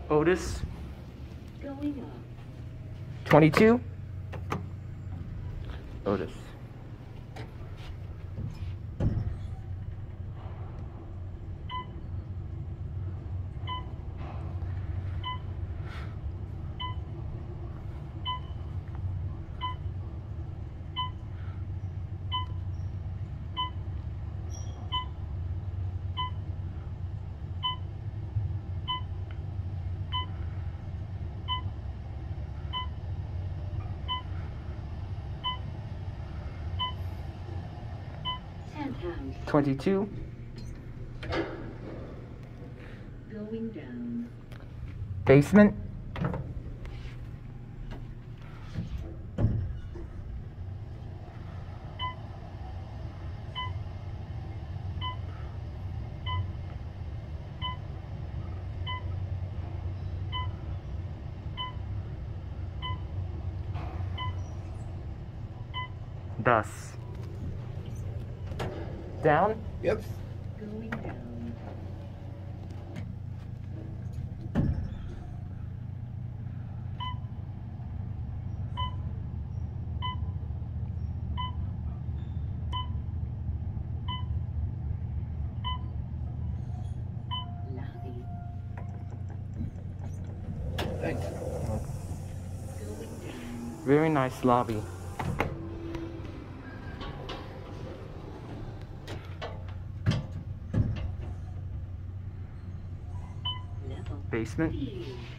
Otis. Going up. 22. Otis. House. 22. Going down. Basement. Thus. Down? Yep. Going down. Lobby. Thanks. Going down. Very nice lobby. Level. Basement. B.